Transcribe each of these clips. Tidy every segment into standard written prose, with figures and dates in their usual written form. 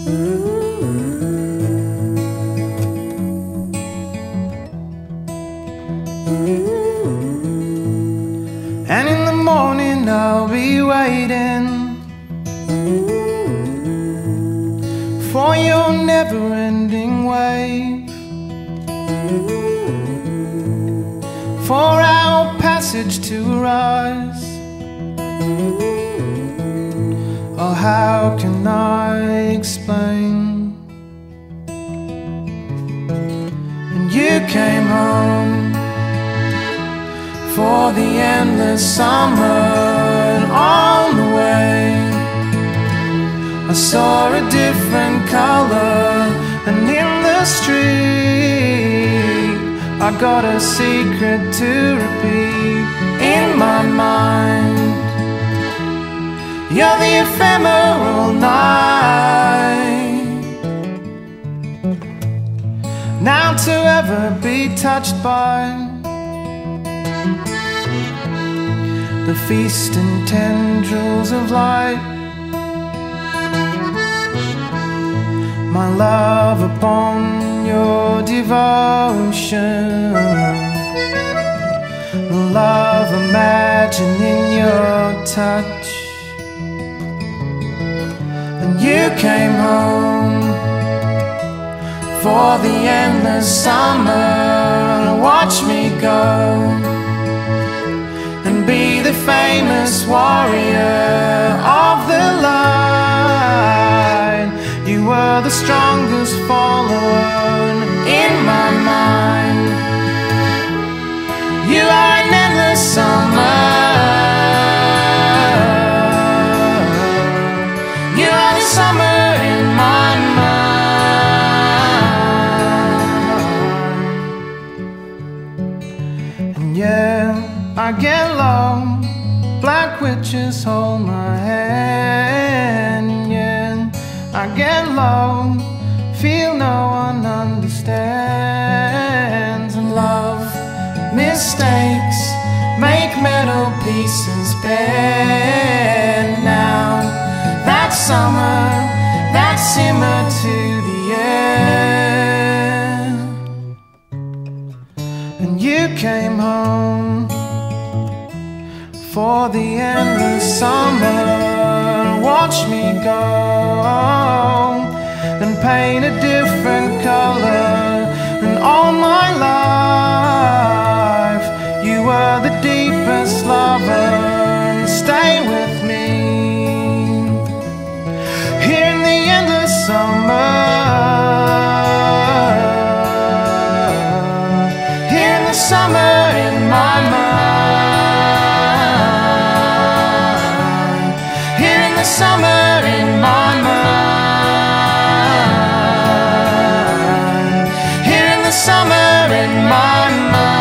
And in the morning I'll be waiting for your never-ending wave, for our passage to rise. Oh, how can I explain? And you came home for the endless summer, and on the way I saw a different color. And in the street I got a secret to repeat in my mind. You're the ephemeral night, now to ever be touched by the feasting tendrils of light. My love upon your devotion, love imagining your touch. And you came home for the endless summer. Watch me go and be the famous warrior of the line. You were the strongest follower in my mind. You are an endless summer. You are the summer in my mind. And yeah, I get low, black witches hold my hand. Yeah, I get low, feel no one understands. And love, mistakes make metal pieces bend. Now that summer, that simmer to the end. And you came home for the endless summer. Watch me go and paint a different color. And all my life you were the deepest lover. And stay with me here in the endless summer, here in the summer in my mind, here in the summer in my mind, here in the summer in my mind.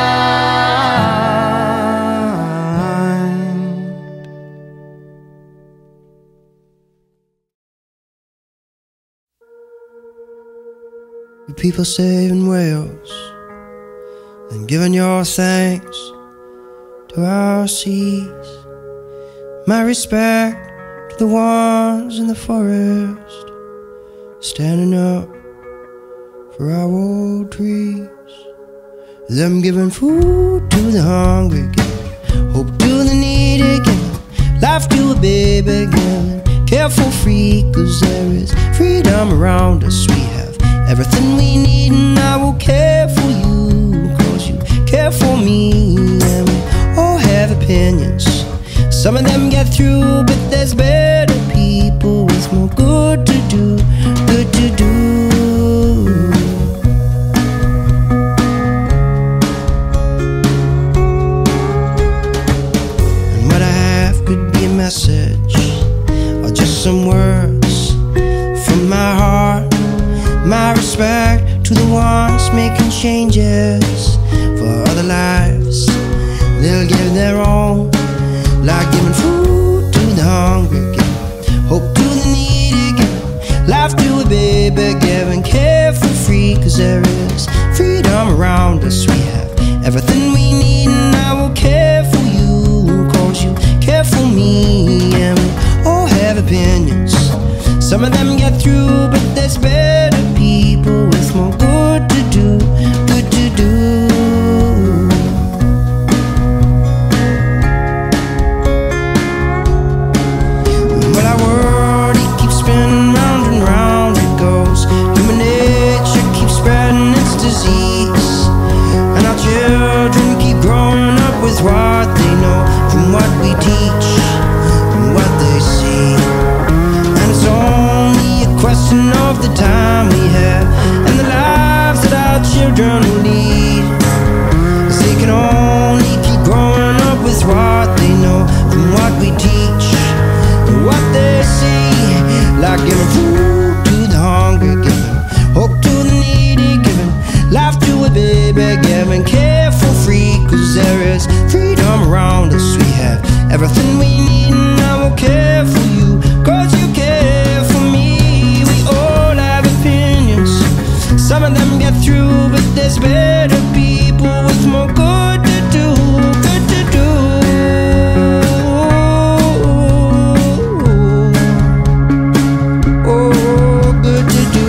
You people saving whales and giving your thanks to our seas. My respect to the ones in the forest, standing up for our old trees. Them giving food to the hungry, giving hope to the needy, giving life to a baby, giving care for free. Cause there is freedom around us. We have everything we need, and I will care for you, cause you care for me. And we all have opinions, some of them get through, but there's better people with more good to do, good to do. And what I have could be a message, or just some words from my heart. My respect to the ones making changes for other lives. They'll give their own, like giving food to the hungry, giving hope to the needy, giving life to a baby, giving care for free. Cause there is freedom around us. We have everything we need, and I will care for you, cause you care for me. And we all have opinions, Some of them get through, but there's better people with more good to do, good to do. Well, our world, it keeps spinning round and round it goes. Human nature keeps spreading its disease, and our children keep growing up with what they know from what we teach and what they see. And it's only a question of the time we have and the lives that our children will lead, 'cause they can only keep growing up with what they know from what we teach and what they see. Like giving food to the hungry, giving hope to the needy, giving life to a baby, giving care for free. 'Cause there is freedom around us. We have everything we need, and I will care for you 'cause you care for me. We all have opinions, some of them get through, but there's better people with more good to do, good to do. Oh, good to do.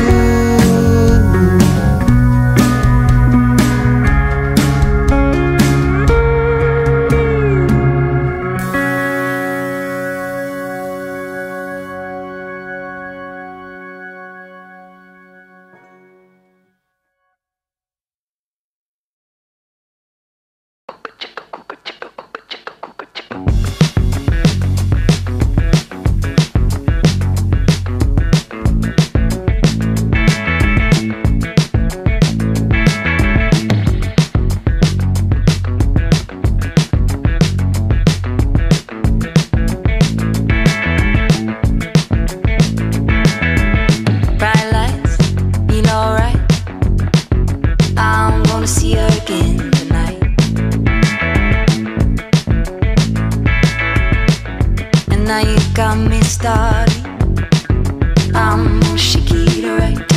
Bright lights, you know, right? I'm gonna see her again tonight. And now you got me started. I'm gonna shake it right.